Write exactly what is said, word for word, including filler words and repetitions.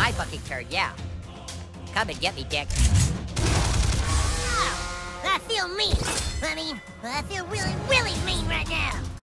my fucking turn, yeah. Come and get me, dick. Oh, I feel mean. I mean, I feel really, really mean right now.